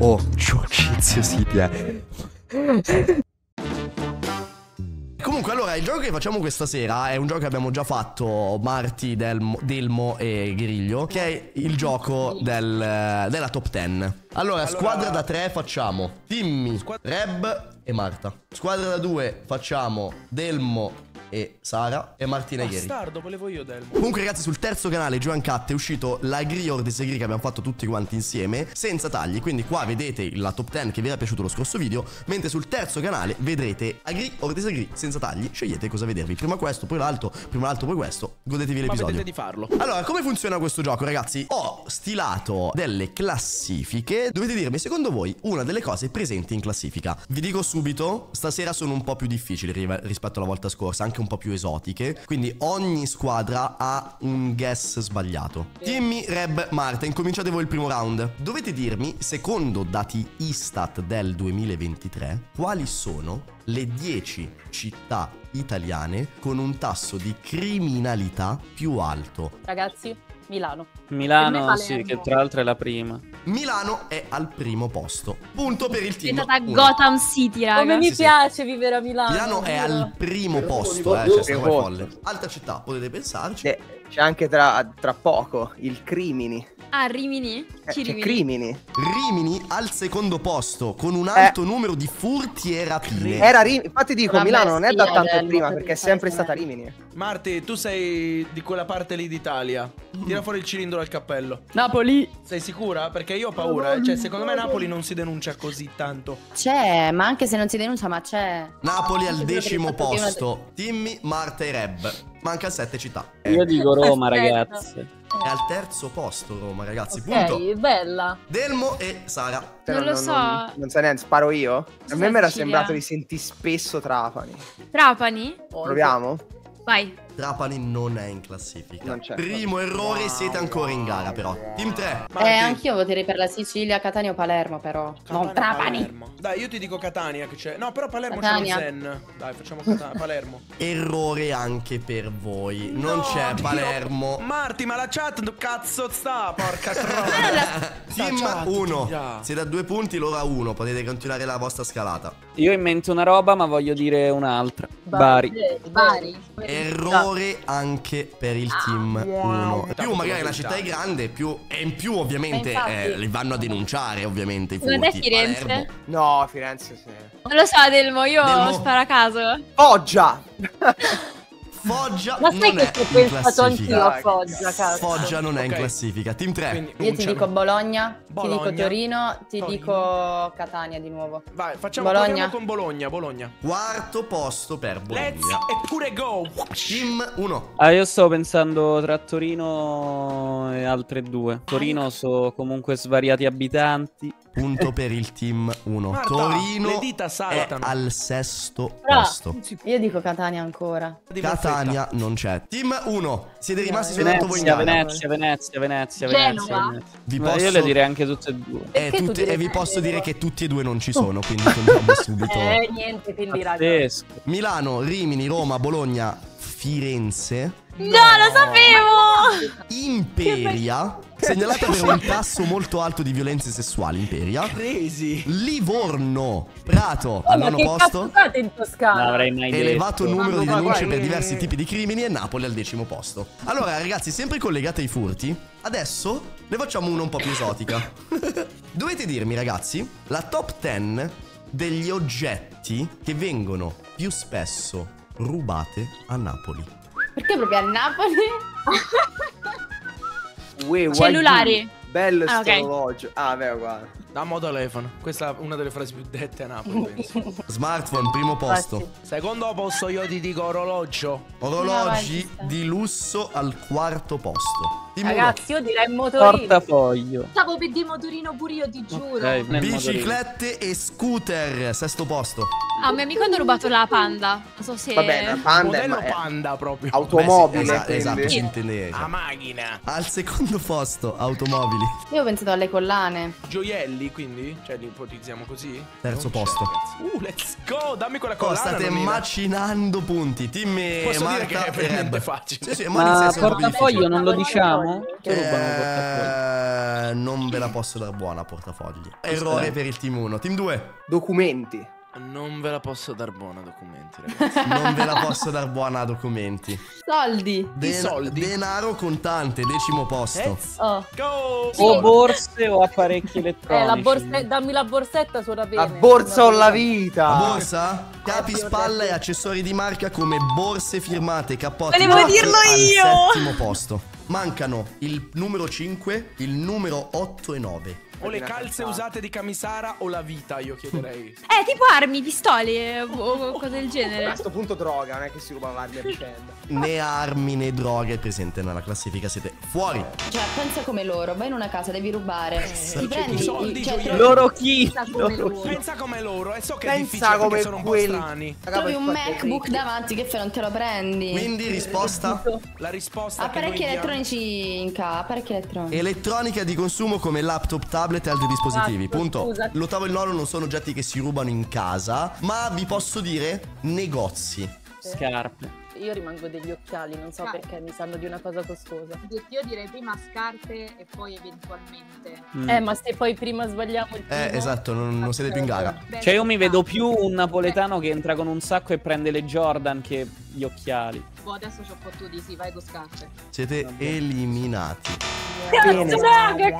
Oh, Giorgizio Silvia. Comunque, allora, il gioco che facciamo questa sera è un gioco che abbiamo già fatto Marti, Delmo e Griglio, che è il gioco della top 10. Allora, squadra da 3 facciamo Timmy, Reb e Marta. Squadra da 2 facciamo Delmo e Sara e Martina Ieri. Bastardo, volevo io Delmo. Comunque ragazzi, sul terzo canale Joancat è uscito la Gree or Disagree che abbiamo fatto tutti quanti insieme, senza tagli. Quindi qua vedete la top 10 che vi era piaciuto lo scorso video, mentre sul terzo canale vedrete Agree or Disagree senza tagli. Scegliete cosa vedervi, prima questo, poi l'altro, prima l'altro, poi questo. Godetevi l'episodio. Ma vedete di farlo. Allora, come funziona questo gioco ragazzi? Ho stilato delle classifiche. Dovete dirmi secondo voi una delle cose presenti in classifica. Vi dico subito, stasera sono un po' più difficili rispetto alla volta scorsa, anche un po' più esotiche, quindi ogni squadra ha un guess sbagliato. Timmy, Reb, Marta, incominciate voi il primo round. Dovete dirmi, secondo dati Istat del 2023, quali sono le 10 città italiane con un tasso di criminalità più alto. Ragazzi, Milano. Milano, sì, che tra l'altro è la prima. Milano è al primo posto. Punto per il team. È stata Gotham City, raga. Come mi piace vivere a Milano. Milano è al primo posto, cioè sta folle. Altra città, potete pensarci. C'è anche tra poco il Crimini. Ah, Rimini? C'è Crimini. Rimini al secondo posto con un alto numero di furti e rapine. Era Rimini. Infatti dico, Milano non è da tanto prima perché è sempre stata Rimini. Marti, tu sei di quella parte lì d'Italia. Tira fuori il cilindro al cappello. Napoli. Sei sicura? Perché io ho paura. Cioè, secondo me Napoli non si denuncia così tanto. C'è, ma anche se non si denuncia, ma c'è. Napoli al decimo posto. Timmy, Marta e Reb. Manca 7 città. Io dico Roma, ragazzi. È al terzo posto Roma, ragazzi. Ok, Punto. bella. Delmo e Sara. Non lo so. Non so neanche, sparo io? A me mi era Sicilia. sembrato di sentire spesso Trapani. Trapani? Proviamo? Vai. Trapani non è in classifica. Non c'è. Primo errore, siete ancora in gara però. Team 3. Anch'io voterei per la Sicilia, Catania o Palermo, però. Non Trapani. Palermo. Dai, io ti dico Catania che c'è. No, però Palermo c'è Catania. lo Zen. Dai, facciamo Palermo. Errore anche per voi. Non No, c'è Dio. Palermo. Marti, ma la chat cazzo sta, porca troia. Team 1. Siete a 2 punti, loro a 1. Potete continuare la vostra scalata. Io invento una roba, ma voglio dire un'altra. Bari. Bari. Errore anche per il team 1. Più magari la città è grande, più e in più ovviamente li vanno a denunciare ovviamente i Secondo te furti. Firenze? Palermo. No, Firenze sì. Non lo so, Delmo, io Delmo. sparo a caso. Foggia! Foggia Ma sai non che è ci ho in pensato anch'io a classifica. Foggia, cazzo. Foggia non è in Ok. classifica. Team 3. Quindi, Io ti dico Bologna, ti Bologna. dico Torino, ti Torino. dico Catania di nuovo. Vai, facciamo Bologna. proviamo con Bologna. Quarto posto per Let's Bologna. e pure go. Team 1. Ah, io stavo pensando tra Torino e altre due. Torino so comunque svariati abitanti. Punto per il team 1. Marta, Torino le dita è saltano. al sesto Però, posto. io dico Catania ancora. Catania non c'è. Team 1. Siete rimasti soltanto voi in Venezia, gara. Venezia. Genova. Vi Ma posso... io le direi anche tutte e due. Perché tu direi vi Genova? posso dire che tutti e due non ci sono, quindi contiamo subito. Niente, quindi raga. Pazzesco. Milano, Rimini, Roma, Bologna, Firenze, No, lo sapevo! Imperia, segnalata per un tasso molto alto di violenze sessuali, Imperia. Crazy. Livorno, Prato al Ma nono che posto. cazzo fate in Non Toscana? l'avrei mai detto. Elevato numero di Ma denunce guarda, per diversi tipi di crimini e Napoli al decimo posto. Allora ragazzi, sempre collegate ai furti, adesso ne facciamo una un po' più esotica. Dovete dirmi ragazzi la top 10 degli oggetti che vengono più spesso rubate a Napoli. Perché proprio a Napoli? Cellulari. Bello Ah, sto ok. orologio. Ah, beh, guarda. Dammo telefono. Questa è una delle frasi più dette a Napoli, penso. Smartphone, primo posto. Secondo posto io ti dico orologio. Orologi No, vai, di lusso al quarto posto. Team uno. Ragazzi, io direi motorino. Portafoglio. Stavo per dire motorino pure io, ti giuro. Ok, nel motorino. Biciclette e scooter, sesto posto. Ah, un mio amico hanno rubato la Panda. Non so se... Vabbè, una Panda Modello è panda proprio. automobile. Beh, sì, esatto, quindi. si intende. A macchina. Al secondo posto, automobile. Lily. Io ho pensato alle collane. Gioielli, quindi? Cioè li ipotizziamo così? Terzo Non c'è, posto. ragazzi. Let's go! Dammi quella Oh, collana. state nonnina. macinando punti. Team Posso dire Marta che è e veramente Reb. facile. Sì, Ma inizia a essere un po' portafoglio difficile. non lo diciamo? Che rubano il portafoglio? Non ve la posso dar buona, portafogli. Errore per il team 1. Team 2. Documenti. Non ve la posso dar buona, documenti, ragazzi. Non ve la posso dar buona a documenti. Soldi. Soldi. Denaro contante, 10° posto. Oh. Go! O borse o apparecchi elettronici. Dammi la borsetta suona bene. La borsa o la vita. La borsa? Capi, spalla e accessori di marca come borse firmate, cappotti. Volevo dirlo io! Al 7° posto. Mancano il numero 5, il numero 8 e 9. O le calze usate di Kamisara o la vita, io chiederei. Tipo armi, pistole o cose del A genere. questo punto droga, non è che si ruba l'armi a vicenda. Né armi né droghe presente nella classifica, siete fuori. Cioè, pensa come loro. Vai in una casa, devi rubare. Ti prendi i soldi, cioè, gioielli. Loro chi? Pensa come loro. Pensa come loro, e so che è Pensa difficile come perché sono un po' quelli. strani. trovi un MacBook davanti, che fai, non te lo prendi? Quindi risposta? La risposta che Apparecchi noi diamo- elettronici in casa, apparecchi elettronici. Elettronica di consumo come laptop, tablet e altri dispositivi. Punto. scusa. L'8 e il 9 non sono oggetti che si rubano in casa, ma vi posso dire negozi. Scarpe. Io rimango degli occhiali, non so perché mi sanno di una cosa costosa. Io direi prima scarpe e poi eventualmente. Ma se poi prima sbagliamo il primo... Esatto, non siete più in gara. Beh, Cioè io mi vedo più un napoletano che entra con un sacco e prende le Jordan che gli occhiali. Boh, adesso ci ho fottuti, sì, vai con scarpe. Siete eliminati. Cazzo, raga,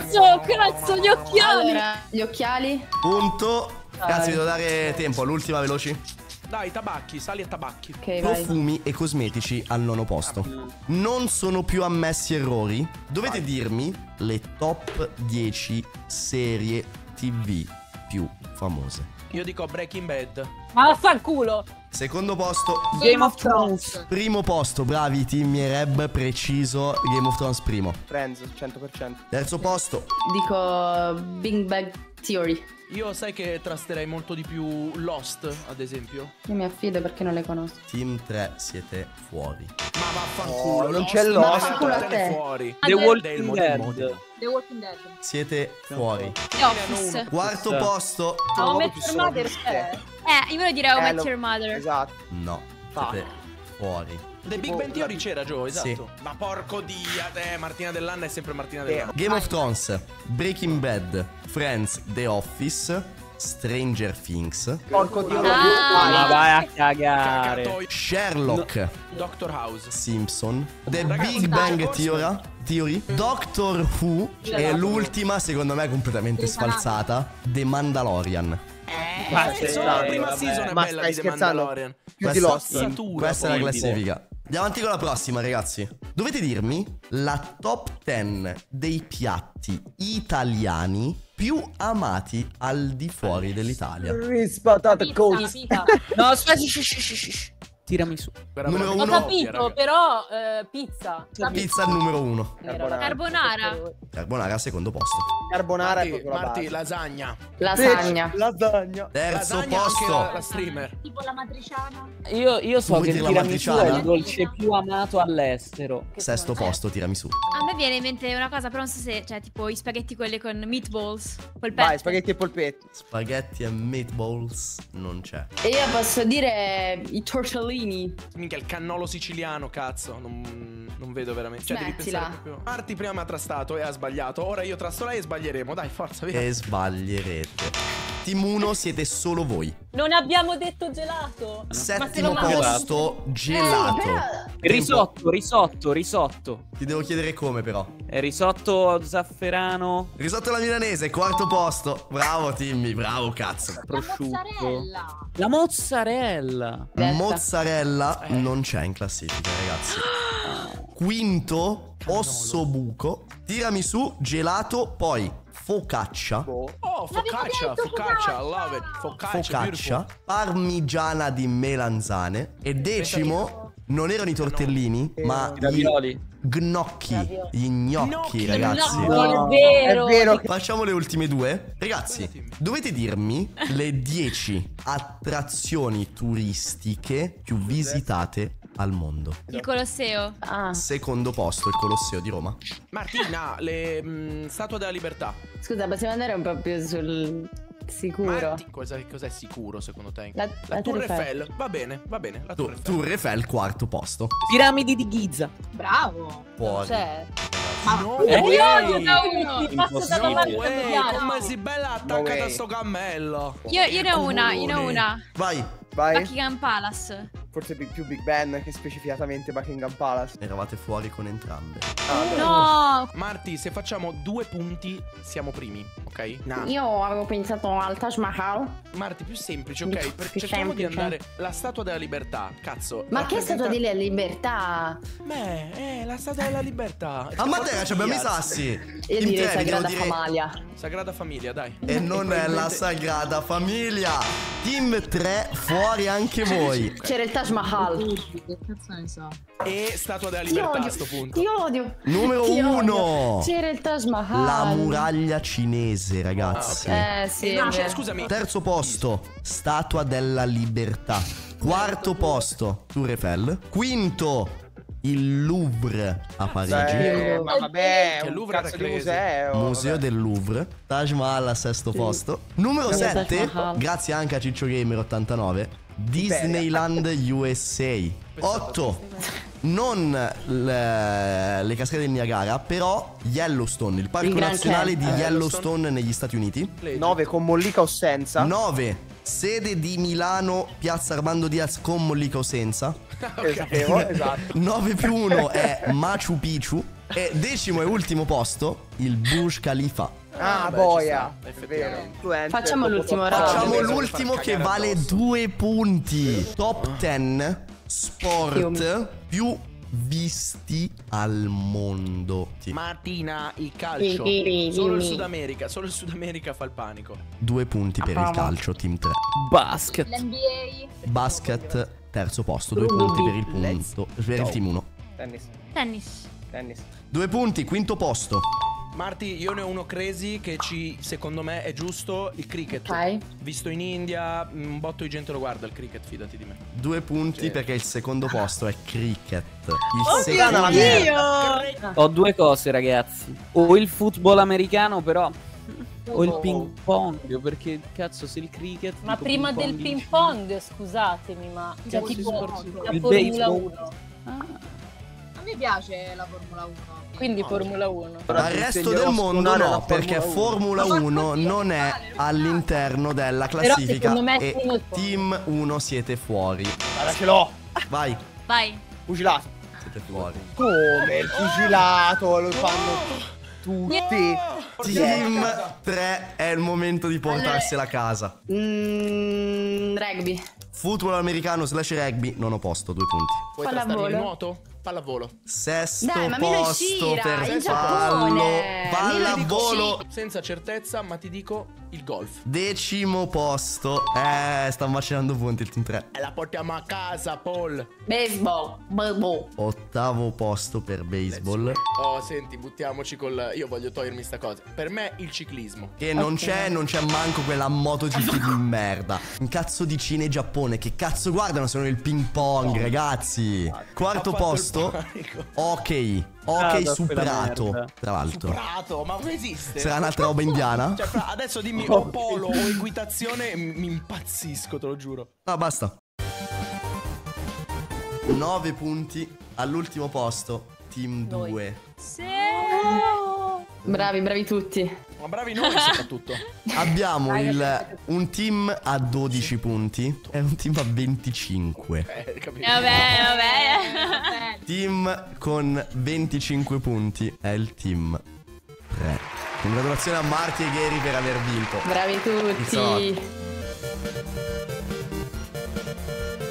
cazzo, gli occhiali! Allora, gli occhiali? Punto. Ragazzi, vi devo dare tempo. All'ultima, veloci. Dai, tabacchi, sali a tabacchi. Ok, vai. Profumi e cosmetici al 9° posto. Non sono più ammessi errori. Dovete dirmi le top 10 serie TV più famose. Io dico Breaking Bad. Ma vaffanculo! Secondo posto. Game of Thrones. Primo posto, bravi Timmy e Reb, preciso. Game of Thrones primo. Friends, 100%. Terzo posto. Dico Big Bang Theory. Io sai che trasterei molto di più Lost, ad esempio. Io mi affido perché non le conosco. Team 3 siete fuori. Ma vaffanculo, Oh, non Lost, c'è Lost. Vaffanculo a mettene te. fuori. The Walking Del Dead. modo. The Walking Dead. Siete fuori. The Office. Quarto posto. How Nuovo Met più Your solo Mother più c'è? Io volevo dire How Met lo- Your Mother. Esatto. No, siete fuori. The Big Bang Theory c'era, Joe, esatto. Sì. Ma porco dia, Martina Dell'Anna è sempre Martina Dell'Anna. Game of Thrones, Breaking Bad, Friends, The Office, Stranger Things, Porco dio. Ma vai a cagare. Cacatoio. Sherlock, Doctor House. Simpson, The Ragazzi, Big Bang forse- Theory, Doctor Who e l'ultima, secondo me completamente sfalsata, The Mandalorian. Solo la prima vabbè. season è Ma bella stai di The scherzando? Mandalorian. Più di Lost. Satura, Questa è la poi. classifica. Andiamo avanti con la prossima, ragazzi. Dovete dirmi la top 10 dei piatti italiani più amati al di fuori dell'Italia. Rispatate Pizza, pizza. No, aspetta. Tirami su. Numero Ho uno. capito, però pizza. La pizza al numero 1. Carbonara. Carbonara al secondo posto. Carbonara è Marti, proprio la Marti, base. lasagna. Lasagna. Lasagna. Terzo Lasagna anche posto. la streamer. Tipo la matriciana. Io so Vuoi che dire il la tiramisù è matriciana? il dolce più amato all'estero. Sesto posto, tiramisù. A me viene in mente una cosa, però non so se, cioè, tipo i spaghetti quelli con meatballs, polpette. Vai, spaghetti e polpetti. Spaghetti e meatballs non c'è. E io posso dire i tortellini. Minchia, il cannolo siciliano, cazzo. Non vedo veramente. Cioè, devi Smettila. pensare proprio. Marti prima mi ha trastato e ha sbagliato. Ora io trasto lei e sbaglieremo. Dai, forza, via. E sbaglierete. Team 1 siete solo voi. Non abbiamo detto gelato. Settimo Ma se lo posto, gelato. Risotto. Ti devo chiedere come però. Risotto zafferano. Risotto alla milanese, quarto posto. Bravo Timmy, bravo cazzo. Prosciutto. Mozzarella. La mozzarella. Detta. Mozzarella non c'è in classifica, ragazzi. Quinto, ossobuco. Tiramisù, gelato, poi focaccia. Oh, L'avevo detto, focaccia, I love it. Focaccia, Focaccia, parmigiana di melanzane. E decimo, non erano i tortellini, ma I ravioli. gnocchi. Gli gnocchi, ragazzi. Non è vero. È vero che Facciamo le ultime due. Ragazzi, dovete dirmi le 10 attrazioni turistiche più visitate al mondo. Il Colosseo. Ah, Secondo posto, il Colosseo di Roma. Martina, le Statua della Libertà. scusa, possiamo andare un po' più sul sicuro. Cos'è sicuro secondo te? La Tour Tour Eiffel. Va bene, la Tour Eiffel. Tour Eiffel, quarto posto. Piramidi di Giza. Bravo. Fuori. C'è. No Io way. uno. Basta stato No parlato way, piano. come si bella attaccata way. a sto cammello. Io ne ho una. Vai. Vai. Buckingham Palace. Forse più Big Ben che specificatamente Buckingham Palace. Eravate fuori con entrambe. No. Marti, se facciamo 2 punti siamo primi, ok? Io avevo pensato al Taj Mahal. Marti, più semplice, ok? Più Cerchiamo di semplice. andare. La Statua della Libertà, cazzo. Ma che Statua della Libertà? Beh, la Statua della Libertà. A Matera ci abbiamo i sassi. Io In direi tre, vi devo Sagrada dire- Famiglia. Sagrada Famiglia, dai. E non è la Sagrada Famiglia. Team 3 fuori anche voi. C'era il Taj Mahal. Che cazzo ne so. E Statua della Ti Libertà odio. a sto punto. Ti odio. Numero Ti odio. 1. C'era il Taj Mahal. La muraglia cinese, ragazzi. Sì. No, è vero. scusami. Terzo posto, Statua della Libertà. Quarto posto, Tour Eiffel. Quinto, il Louvre a Parigi. Ma vabbè, Che un Louvre cazzo era di crazy. museo. Museo vabbè. del Louvre. Taj Mahal al sesto posto. Numero Taj 7, Mahal. grazie anche a Ciccio Gamer 89, Disneyland USA. 8, non le cascate del Niagara, però Yellowstone, il parco Il Grand nazionale di Canyon. Yellowstone negli Stati Uniti. 9 con Mollica o senza. 9, sede di Milano, piazza Armando Diaz con Mollica o senza. Sapevo, esatto. 9 più 1 è Machu Picchu. E decimo e ultimo posto, il Burj Khalifa. Ah, beh, boia. ci sta, È vero. Influencer, Facciamo dopo l'ultimo papà. round. Facciamo devo l'ultimo far che cagare vale addosso. 2 punti. Top 10 sport Io- più visti al mondo. Martina, il calcio. Solo il Sud America fa il panico. 2 punti per il calcio, team 3. Basket. L'NBA. Basket, terzo posto, 2 punti per il punto. Per il team 1. Tennis. Tennis. 2 punti, quinto posto. Marti, io ne ho uno crazy che secondo me è giusto, il cricket. Ok. Visto in India, un botto di gente lo guarda il cricket, fidati di me. 2 punti perché il secondo posto è cricket. Il Oddio, secondo Ho due cose, ragazzi. O il football americano, però. O il ping pong. Perché cazzo, se il cricket. Ma dico prima ping del pong ping pong, scusatemi, ma cioè Cazzo, tipo sport- la il Formula baseball. 1. Ah. A me piace la Formula 1. Quindi Formula 1. Al resto del mondo no, perché Formula 1 non è all'interno della classifica secondo me e uno- team 1 siete fuori. Guarda, ce l'ho. Vai, Vai. Pugilato. siete fuori. Come il pugilato lo fanno tutti. Team 3 è il momento di portarsela a casa. Rugby. Football americano / rugby, non ho posto, 2 punti. Puoi trastarmi il Pallavolo. nuoto? Pallavolo. Sesto Dai, ma Milo posto Shira, per in pallo. Giappone. Pallavolo. Senza certezza, ma ti dico il golf. Decimo posto. Sta macinando punti il team 3. E la portiamo a casa, Paul. Baseball. Bobo. Ottavo posto per baseball. Oh, senti, buttiamoci col... Io voglio togliermi sta cosa. Per me il ciclismo. Che non c'è manco quella MotoGP di merda. Un cazzo di Cina e Giappone. Che cazzo guardano se non il ping pong, ragazzi. Quarto Ha fatto posto. il panico. Ok. Ok, Ah, da su quella Prato. merda. Tra l'altro. Prato, ma come esiste? Sarà un'altra roba indiana? Cioè, adesso dimmi o polo o equitazione e mi impazzisco, te lo giuro. Ah, basta. 9 punti all'ultimo posto. Team 2. Sì. Bravi tutti. Ma bravi noi soprattutto. Abbiamo un team a 12 punti e un team a 25. Capito? Vabbè. Team con 25 punti è il team 3. Congratulazioni a Marti e Gary per aver vinto. Bravi Pizza tutti. Rock.